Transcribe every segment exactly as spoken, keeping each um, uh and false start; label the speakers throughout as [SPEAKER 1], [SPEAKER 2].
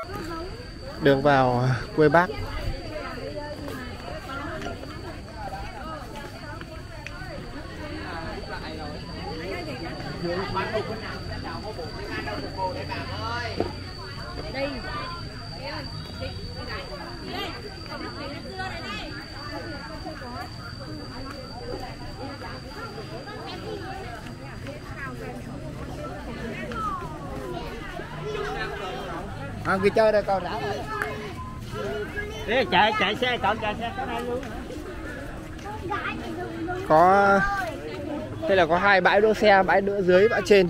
[SPEAKER 1] Đường vào quê Bác.
[SPEAKER 2] Đây.
[SPEAKER 3] À, cứ chơi đây con đã.
[SPEAKER 4] Thế chạy chạy xe cậu chạy xe cái này luôn.
[SPEAKER 1] Có đây là có hai bãi đỗ xe, bãi đỗ dưới, bãi trên.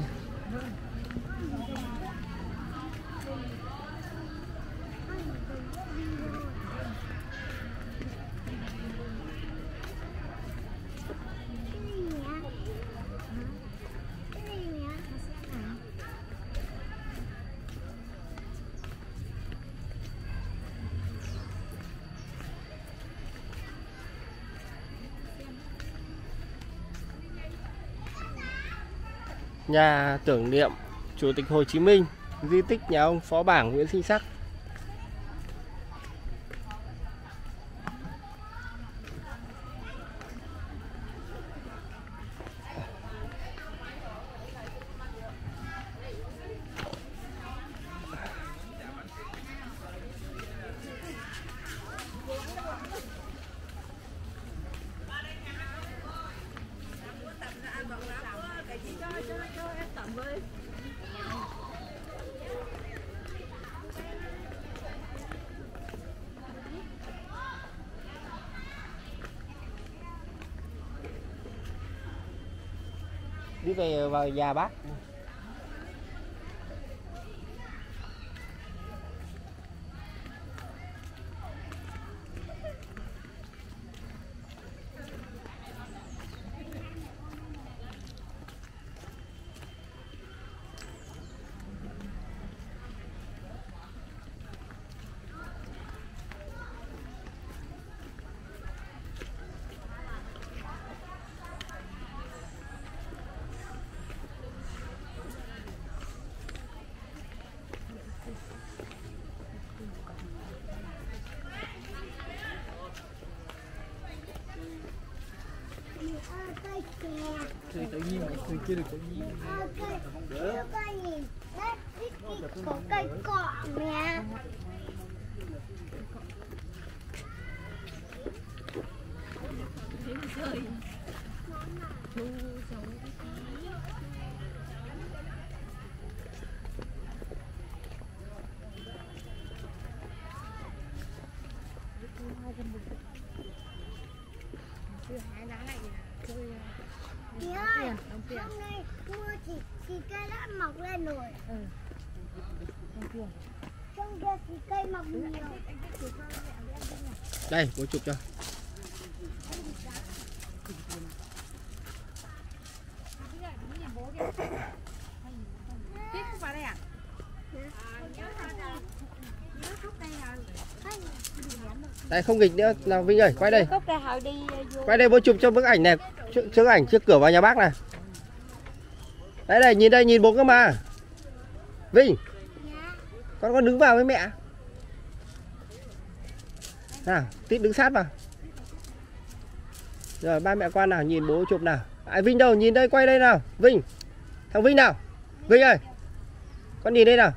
[SPEAKER 1] Nhà tưởng niệm Chủ tịch Hồ Chí Minh, di tích nhà ông Phó Bảng Nguyễn Sinh Sắc. Đi về vào nhà Bác.
[SPEAKER 3] Thì tự nhiên mày cười chưa được tự nhiên.
[SPEAKER 5] Có cây cọ mẹ. Chị ơi, hôm nay mua chỉ, chỉ cây đã mọc lên rồi. Ừ. Trong kia chỉ cây mọc nhiều.
[SPEAKER 1] Đây, bố chụp cho. Đây không nghịch nữa, nào Vinh ơi, quay đây. Quay đây bố chụp cho bức ảnh này, trước ảnh trước cửa vào nhà Bác này. Đấy đây, nhìn đây, nhìn bố cơ mà. Vinh, con con đứng vào với mẹ. Nào, Tít đứng sát vào. Rồi ba mẹ con nào, nhìn bố chụp nào. À, Vinh đâu, nhìn đây, quay đây nào. Vinh, thằng Vinh nào. Vinh ơi, con nhìn đây nào.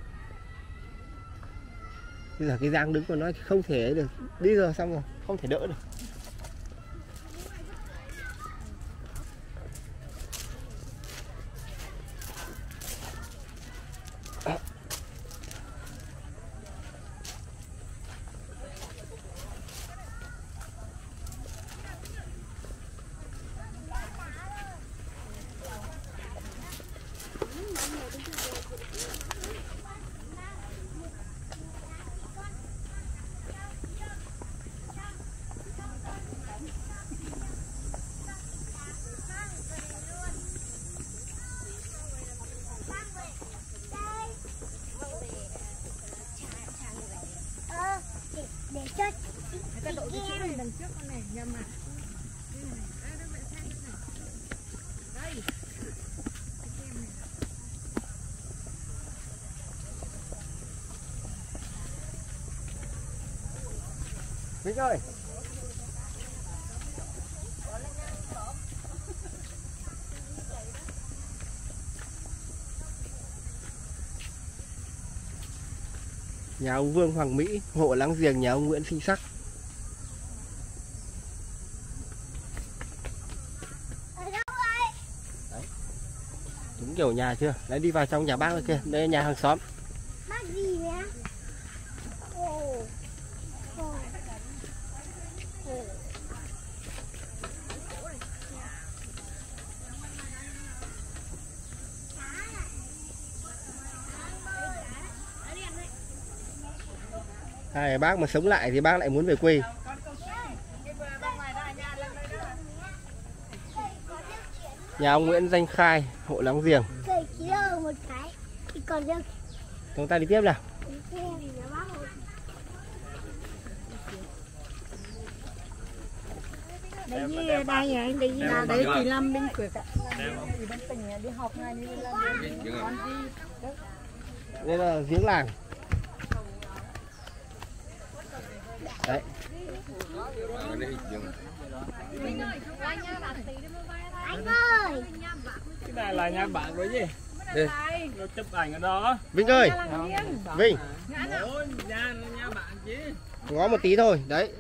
[SPEAKER 1] Bây giờ cái Giang đứng của nó không thể được. Đi rồi xong rồi, không thể đỡ được.
[SPEAKER 2] Cái độ cái chỗ này đằng trước con này nhầm à. Đây.
[SPEAKER 1] Vinh ơi. Nhà ông Vương Hoàng Mỹ, hộ láng giềng nhà ông Nguyễn Sinh Sắc. Đúng kiểu nhà chưa? Đấy, đi vào trong nhà bác kia, đây là nhà hàng xóm.
[SPEAKER 5] Bác gì vậy? Ồ. Ồ. Ồ.
[SPEAKER 1] Hai bác mà sống lại thì bác lại muốn về quê. Nhà ông Nguyễn Danh Khai, hộ láng giềng.
[SPEAKER 5] Cười chỉ đâu một cái thì còn được.
[SPEAKER 1] Chúng ta đi tiếp nào.
[SPEAKER 2] Đây với đây này đi là để chị Lâm bên Quyệt ạ. Đi bên tỉnh đi học ngay đi lên con đi.
[SPEAKER 1] Đây là giếng làng. Đấy.
[SPEAKER 5] Anh ơi.
[SPEAKER 4] Cái này là nhà bạn của gì? Đi. Nó chụp ảnh ở đó.
[SPEAKER 1] Vinh ơi. Vinh.
[SPEAKER 4] Ôi, nhà nhà bạn chứ.
[SPEAKER 1] Ngó một tí thôi, đấy.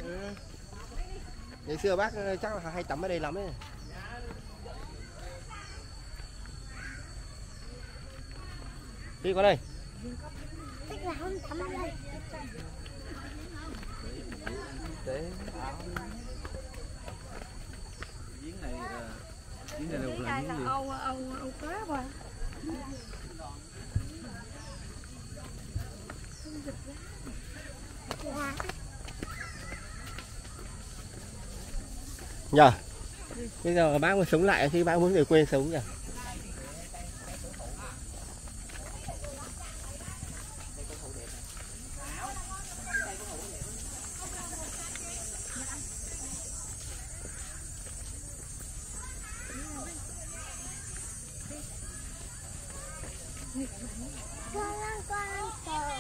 [SPEAKER 1] Ngày xưa bác chắc là hay tắm ở đây lắm ấy. Đi qua đây.
[SPEAKER 5] Tức là không tắm ở đây.
[SPEAKER 3] Giếng này giếng này là
[SPEAKER 2] Đây là Âu Âu Âu cá mà.
[SPEAKER 1] Nhờ. Bây giờ bác muốn sống lại thì bác muốn về quê sống nhỉ?
[SPEAKER 5] Con ăn con ăn cờ.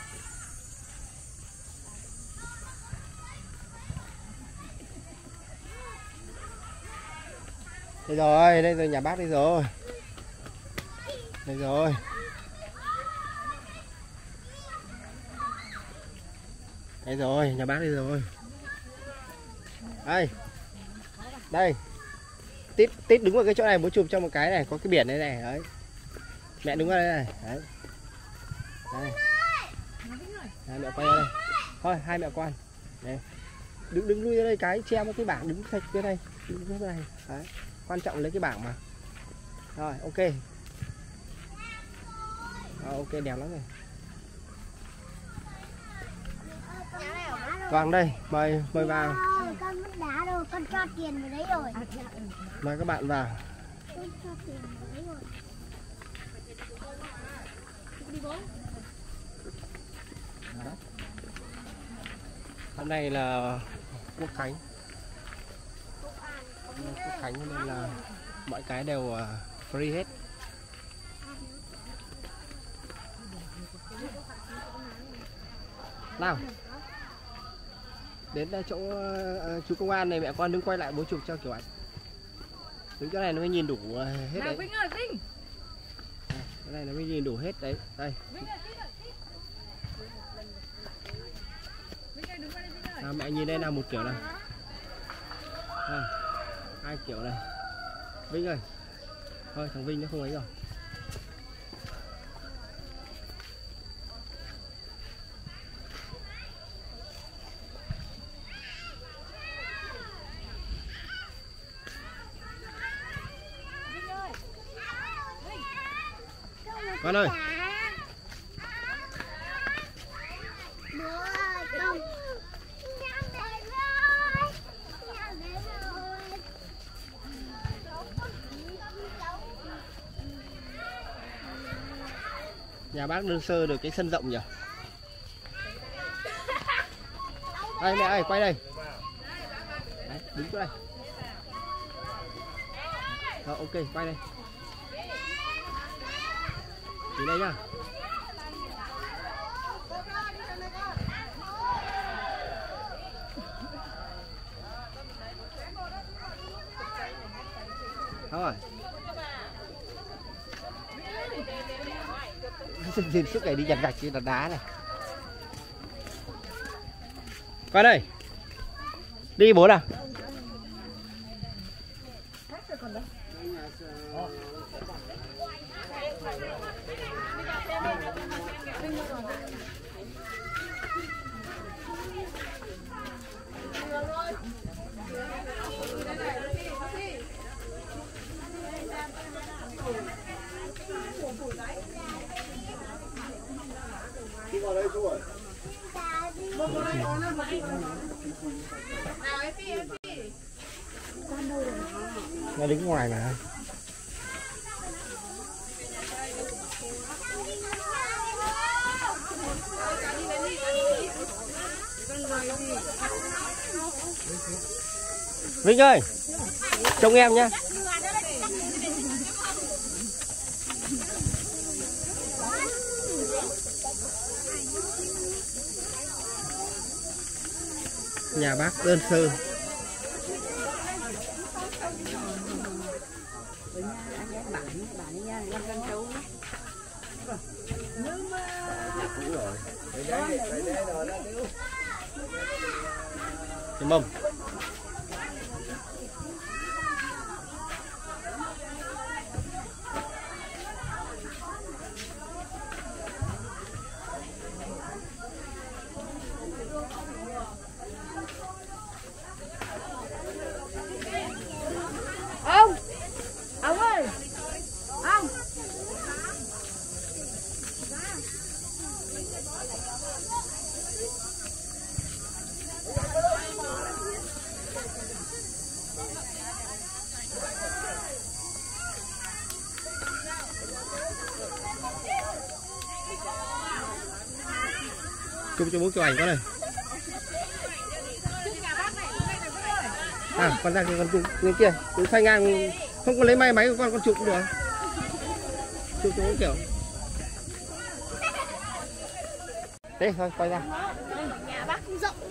[SPEAKER 1] Đây rồi, đây rồi, nhà bác đây rồi. Đây rồi. Đây rồi, nhà bác đây rồi. Đây. Đây. Tít Tít đứng vào cái chỗ này, bố chụp cho một cái này, có cái biển đây này, đấy. Mẹ đứng vào đây này, đấy. Đây. Đây, mẹ quay ra đây. Thôi, hai mẹ con. Đây. Đứng đứng lui ra đây cái che một cái bảng đứng sạch bên đây, đứng bên này. Đấy. Quan trọng lấy cái bảng mà. Rồi, ok. Rồi, ok, đẹp lắm rồi. Vâng, đây, mời mời vào.
[SPEAKER 5] Con mất đá rồi, con cho tiền vào đấy rồi.
[SPEAKER 1] Mời các bạn vào.
[SPEAKER 5] Con cho tiền vào đấy rồi.
[SPEAKER 1] Hôm nay là Quốc Khánh. Quốc Khánh nên là mọi cái đều free hết. Nào. Đến chỗ uh, chú công an này, mẹ con đứng quay lại bố chụp cho kiểu ảnh. Đứng chỗ này nó mới nhìn đủ uh, hết đấy.
[SPEAKER 2] Vinh ơi, Vinh.
[SPEAKER 1] Cái này nó mới nhìn đủ hết đấy. Đây. À, mẹ nhìn đây là một kiểu này. À, hai kiểu này. Vinh ơi. Thôi thằng Vinh nó không ấy rồi. Con ơi.
[SPEAKER 5] Bố ơi, con. Nhà đến rồi. Nhà đến rồi.
[SPEAKER 1] Nhà bác đơn sơ được cái sân rộng nhỉ? Đây mẹ ơi, quay đây. Đấy, đứng chỗ đây. Rồi, ok, quay đây. Đi đây nhá. sức sức này đi nhặt gạch đi đặt đá này. Qua đây. Đi bố nào. Nó đứng ngoài mà. Vinh ơi, trông em nhá. Nhà bác đơn sơ. Cái mâm.
[SPEAKER 2] Ông, ông ơi, ông.
[SPEAKER 1] Chụp cho bố chụp ảnh con này. À, con ra kia con chụp bên kia, cứ xoay ngang, không có lấy máy máy của con con chụp cũng được. Chụp cho bố kiểu. Thế thôi, quay ra.
[SPEAKER 5] Nhà bác cũng rộng.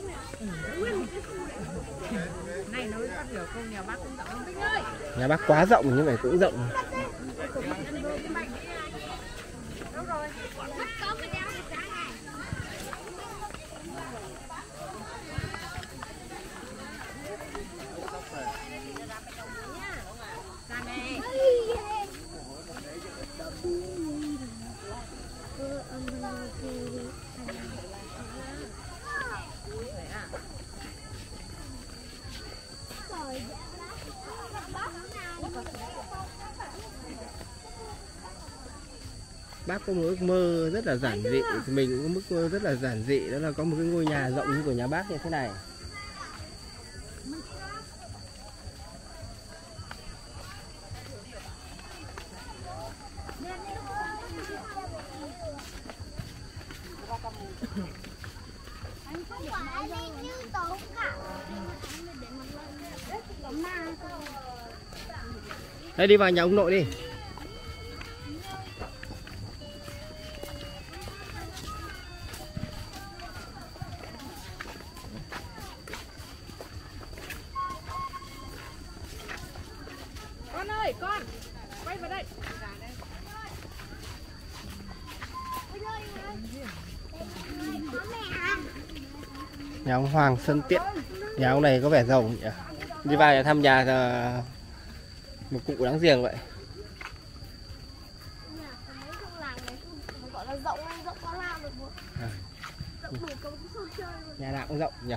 [SPEAKER 2] Này nói phát biểu câu nhà bác cũng rộng Vinh ơi.
[SPEAKER 1] Nhà bác quá rộng như vậy cũng rộng. Bác có một ước mơ rất là giản dị, mình cũng có ước mơ rất là giản dị, đó là có một cái ngôi nhà rộng như của nhà bác như thế này. Đây, đi vào nhà ông nội đi.
[SPEAKER 2] Con ơi, con quay vào đây.
[SPEAKER 1] Nhà ông Hoàng Sơn Tiện. Nhà ông này có vẻ giàu nhỉ. Đi vào để thăm nhà một cụ đáng giềng vậy. À. Nhà nào cũng rộng nhỉ.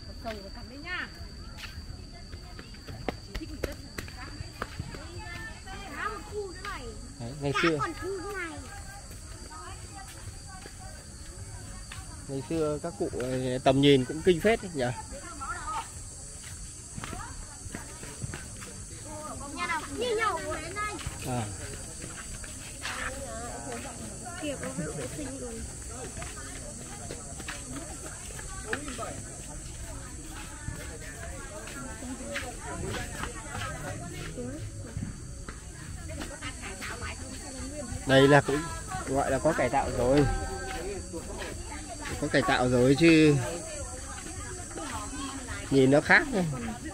[SPEAKER 1] Đấy, ngày xưa ngày xưa các cụ tầm nhìn cũng kinh phết đấy nhỉ. À. Đây là cũng gọi là có cải tạo rồi, có cải tạo rồi chứ nhìn nó khác này.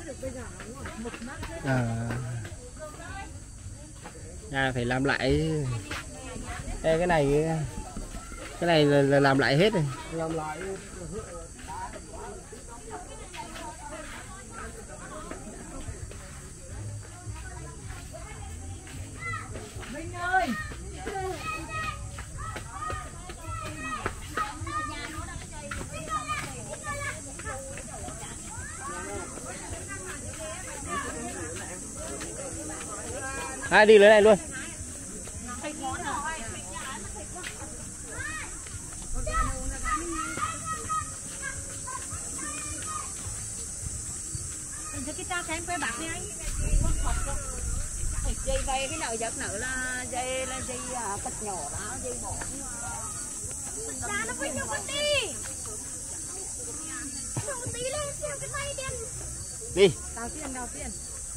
[SPEAKER 1] À, nhà phải làm lại. Đây cái này Cái này là, là làm lại hết rồi.
[SPEAKER 4] Làm lại.
[SPEAKER 2] Minh ơi.
[SPEAKER 1] À, đi lấy này luôn.
[SPEAKER 2] Cái ta xem quay bạc đi anh. Dây vay cái nào giật nữa là dây là dây cắt nhỏ đó, dây bỏ. Ra nó quay nhau con đi. Một tí lên xem cái dây đen.
[SPEAKER 1] Đi.
[SPEAKER 2] Đào tiền, đào tiền.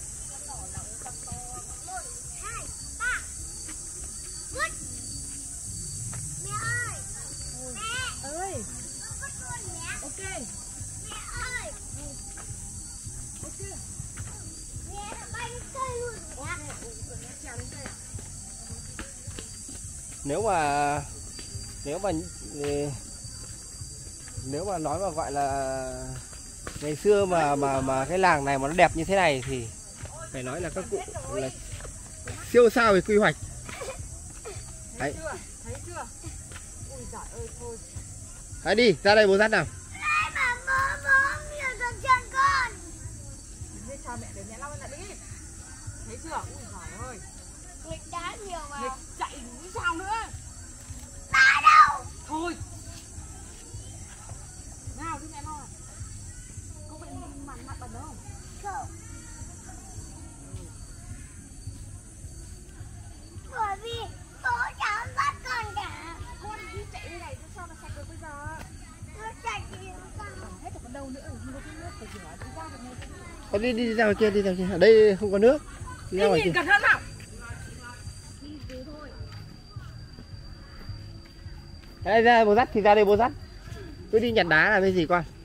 [SPEAKER 1] Nếu mà nếu mà nếu mà nói mà gọi là ngày xưa mà mà mà cái làng này mà nó đẹp như thế này thì phải nói là các cụ là siêu sao về quy hoạch. Đấy.
[SPEAKER 2] Thấy chưa? Ui giời ơi thôi.
[SPEAKER 1] Hãy đi ra đây bố dắt nào.
[SPEAKER 2] Chào mẹ để mẹ lau lại đi. Thấy chưa? Ui giời ơi.
[SPEAKER 5] Nghịch đá nhiều mà.
[SPEAKER 2] Nghịch chạy như sao nữa?
[SPEAKER 5] Đá đâu?
[SPEAKER 2] Thôi. Nào đi mẹ lau à. Có bị mặt mặt bẩn không?
[SPEAKER 5] Không. Bởi vì bố cháu bắt con cả.
[SPEAKER 2] Con đi chạy như này sao nó sạch được bây giờ?
[SPEAKER 5] Nó chạy thì sao?
[SPEAKER 2] Hết rồi còn đâu nữa, không có cái nước phải rửa đi ra được này.
[SPEAKER 1] Đi đi đi ra ngoài kia, đi ra kia. Ở đây không có nước. Đi ra ngoài kia.
[SPEAKER 2] Cẩn thận nào.
[SPEAKER 1] Đây ra bố dắt thì ra đây bố dắt. Cứ đi nhặt đá là cái gì con?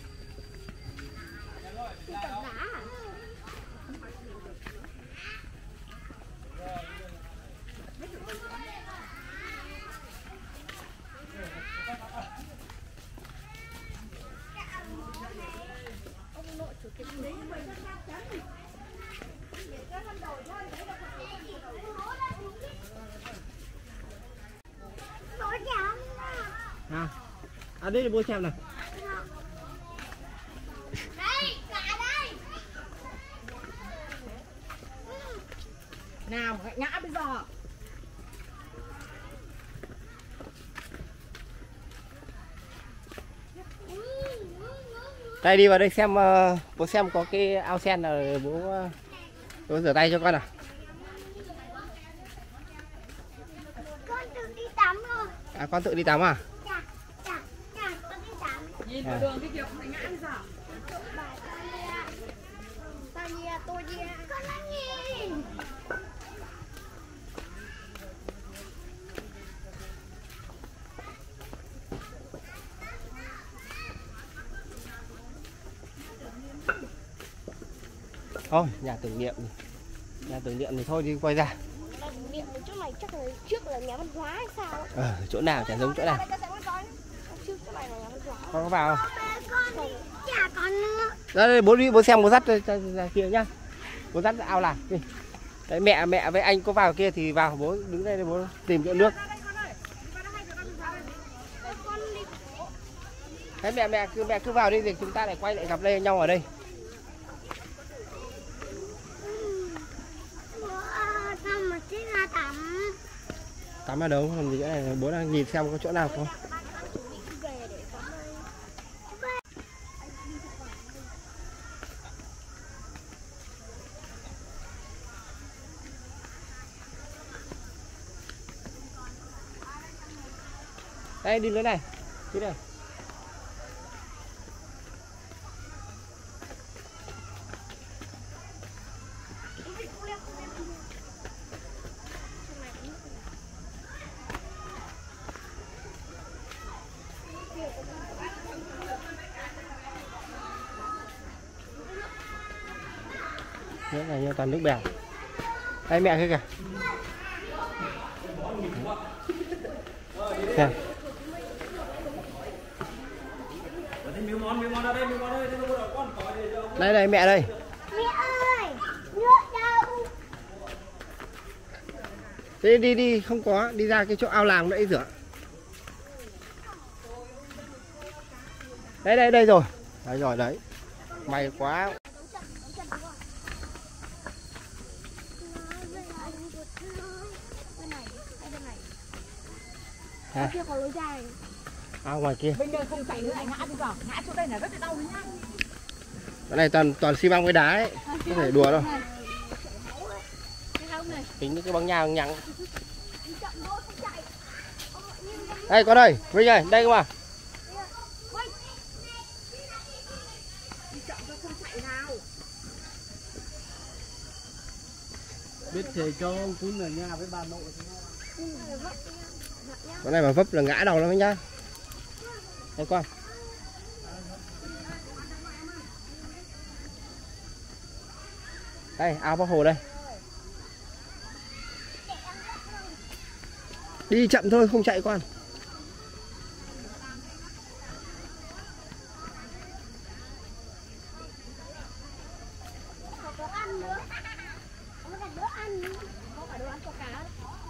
[SPEAKER 1] À, à đây là bố xem nào.
[SPEAKER 5] Đây, cả đây.
[SPEAKER 2] Nào, ngã bây giờ.
[SPEAKER 1] Đây đi vào đây xem, uh, bố xem có cái ao sen là bố uh, bố rửa tay cho con nào.
[SPEAKER 5] Con tự đi tắm rồi.
[SPEAKER 1] À con tự đi tắm à?
[SPEAKER 5] Dạ, dạ, dạ, con đi tắm.
[SPEAKER 2] Nhìn vào đường cái kiểu không phải ngã bây giờ.
[SPEAKER 5] Bà Tania, tôi đi. Con đang nhìn.
[SPEAKER 1] Thôi, nhà tưởng niệm. Nhà tưởng niệm thì thôi đi quay ra.
[SPEAKER 5] Tưởng niệm chỗ này chắc là trước là nhà văn hóa hay sao?
[SPEAKER 1] Ờ, chỗ nào chả giống chỗ nào.
[SPEAKER 5] Trước chỗ này là nhà văn hóa.
[SPEAKER 1] Con có vào không?
[SPEAKER 5] Con đi, chả con nữa.
[SPEAKER 1] Đây, đây bố đi, bố xem bố dắt ra, ra, ra kia nhá. Bố dắt ao làm. Đi. Đấy, mẹ mẹ với anh có vào kia thì vào, bố đứng đây để bố tìm chỗ nước. Đấy, mẹ mẹ cứ mẹ cứ vào đi thì chúng ta lại quay lại gặp đây nhau ở đây.
[SPEAKER 5] Sao mà thích ra tắm?
[SPEAKER 1] Tắm ở đâu? Làm gì chỗ này? Bố đang nhìn xem có chỗ nào không? Đây đi lưới này. Đi đây. Nước này như toàn nước bèo. Đây mẹ kia kìa. Xem.
[SPEAKER 3] miếng món, miếng món ở đây, miếng món ở đây, đây là con có đây đâu.
[SPEAKER 1] Đây này mẹ đây.
[SPEAKER 5] Mẹ ơi, nước đâu?
[SPEAKER 1] Thế đi đi không có, đi ra cái chỗ ao làng đấy rửa. Đây đây đây rồi. Đấy rồi đấy. May quá. Hả?
[SPEAKER 5] Kia có lối ra.
[SPEAKER 1] Ao ngoài kia.
[SPEAKER 2] Bây giờ không chạy nữa anh ngã đi vào, ngã chỗ đây là rất là đau đấy nhá.
[SPEAKER 1] Cái này toàn toàn xi măng với đá ấy, không thể đùa đâu. Tính cái băng nha nhặng. Đây con ơi, Vinh ơi, đây cơ mà.
[SPEAKER 3] Biết thầy cho ông Cún ở nhà với bà nội.
[SPEAKER 1] Cái này mà vấp là ngã đầu lắm nhá. Đây con. Đây, ao Bác Hồ đây. Đi chậm thôi, không chạy con.
[SPEAKER 5] Có ăn nữa. Có cả đứa ăn nữa. Có cả đứa ăn có cá.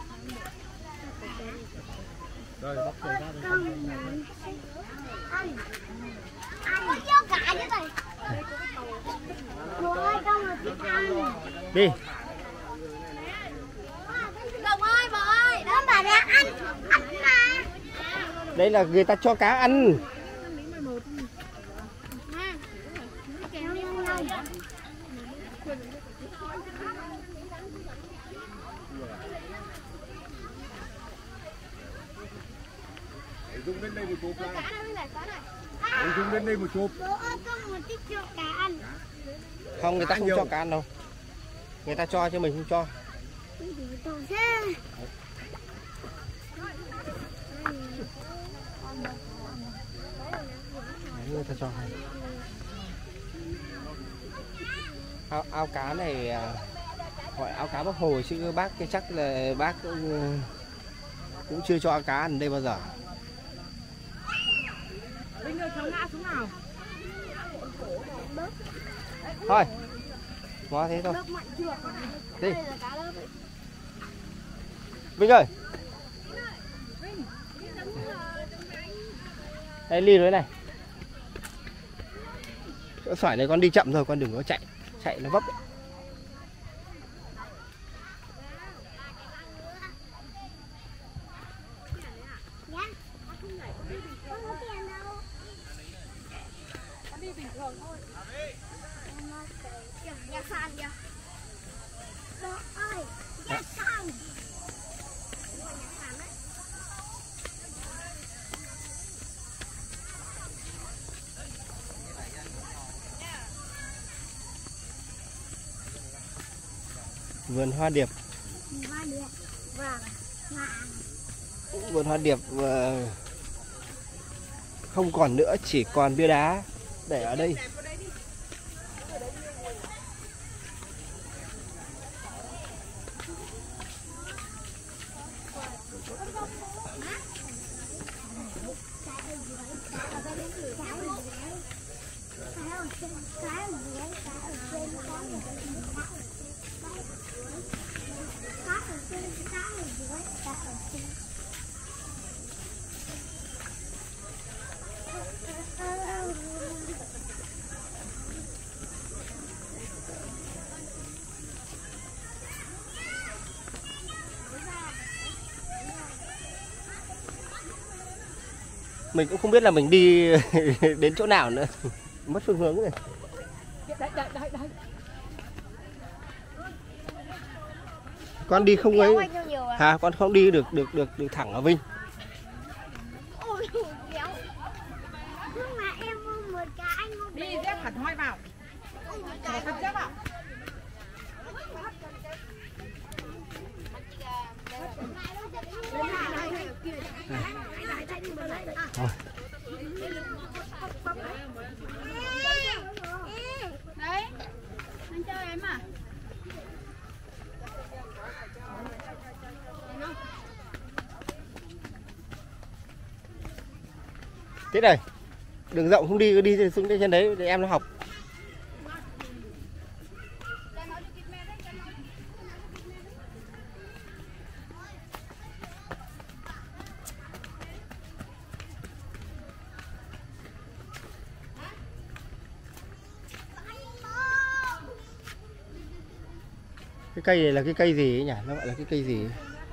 [SPEAKER 3] Rồi, bóc ra ra.
[SPEAKER 5] Ăn. Ăn. Ăn cho cả chứ này. Bố ơi, con mà thích ăn.
[SPEAKER 1] Đi.
[SPEAKER 5] Đồng ơi, bố ơi, đó bà đã ăn, ăn mà.
[SPEAKER 1] Đây là người ta cho cá ăn.
[SPEAKER 3] Dung lên đây một chụp
[SPEAKER 5] Cá
[SPEAKER 3] lại.
[SPEAKER 5] đây này, cá này.
[SPEAKER 3] Ông Dung lên đây một chụp.
[SPEAKER 5] Bố ơi, con muốn thích cho cá ăn.
[SPEAKER 1] Không, người ta không cho cá ăn đâu. Người ta cho chứ mình không cho.
[SPEAKER 5] Tổ xe.
[SPEAKER 1] Đấy, người ta cho. Ao, ao cá này à, gọi ao cá Bác Hồ chứ bác cái chắc là bác cũng, cũng chưa cho cá ăn đây bao giờ.
[SPEAKER 2] Vinh ơi, cháu ngã xuống nào.
[SPEAKER 1] Thôi. Ngó thế thôi. Đi. Vinh ơi. Đây ly lưới này. Chỗ xoải này con đi chậm thôi, con đừng có chạy. Chạy nó vấp ấy. Vườn hoa điệp.
[SPEAKER 5] Hoa điệp. Vâng.
[SPEAKER 1] Vườn hoa điệp uh, không còn nữa, chỉ còn bia đá để ở đây. Mình cũng không biết là mình đi đến chỗ nào nữa. Mất phương hướng rồi.
[SPEAKER 2] Đấy, đấy, đấy, đấy.
[SPEAKER 1] Con đi không ấy. Hả, con không đi được được được được thẳng ở Vinh.
[SPEAKER 5] Ôi, kéo. Nhưng mà em mua một cái anh mua
[SPEAKER 2] Đi dép hẳn hoi vào. Một thân dép vào.
[SPEAKER 1] Thôi.
[SPEAKER 5] Đấy, anh chơi em à?
[SPEAKER 1] Thế này. Đường rộng không đi, đi xuống trên đấy để em nó học. Cái cây này là cái cây gì ấy nhỉ? Nó gọi là cái cây gì ấy?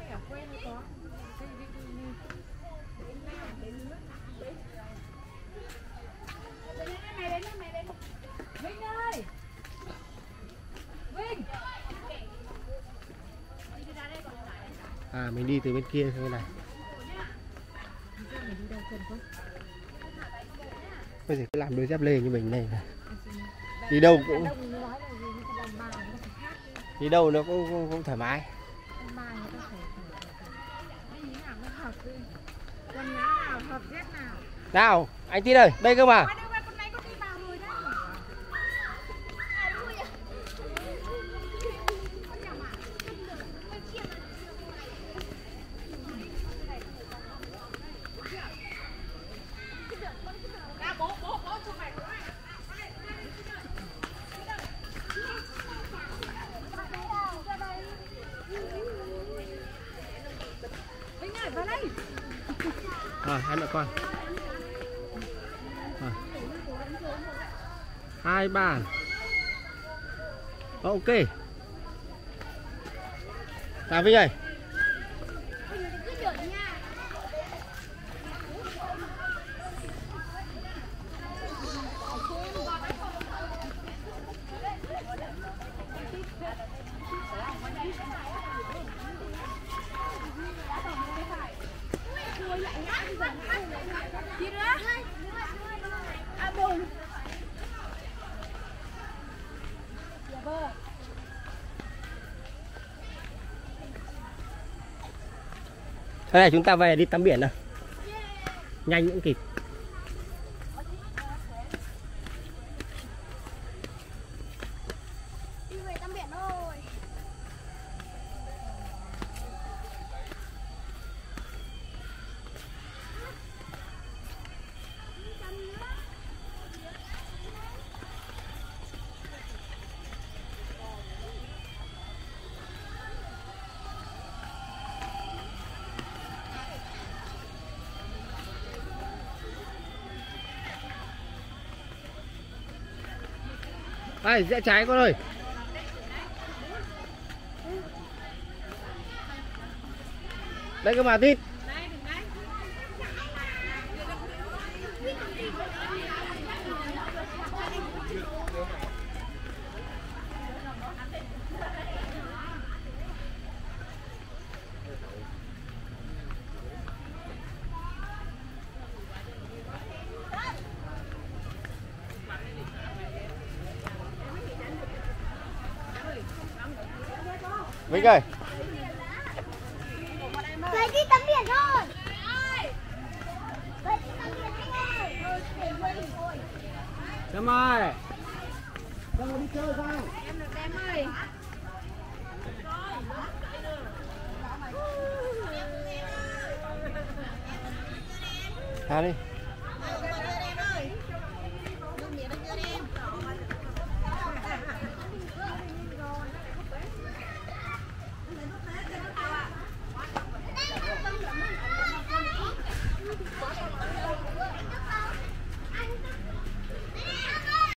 [SPEAKER 1] À mình đi từ bên kia sang bên này. Bây giờ cứ làm đôi dép lê như mình này. Đi đâu cũng đi đâu nó cũng, cũng, cũng thoải mái. Nào anh Tín ơi, đây cơ mà. À, hai mẹ con à. Hai bàn. Ok. Chào Vinh ơi. Thế này chúng ta về đi tắm biển nào. Nhanh cũng kịp.
[SPEAKER 5] Đi về tắm biển thôi.
[SPEAKER 1] Đây, rẽ trái con ơi. Đây cơ mà Tít. Vinh ơi.
[SPEAKER 5] Về đi tắm biển thôi. Về đi tắm biển thôi.
[SPEAKER 1] Em ơi.
[SPEAKER 3] Đang đi chơi sao?
[SPEAKER 2] Em được em ơi.
[SPEAKER 1] Thả đi.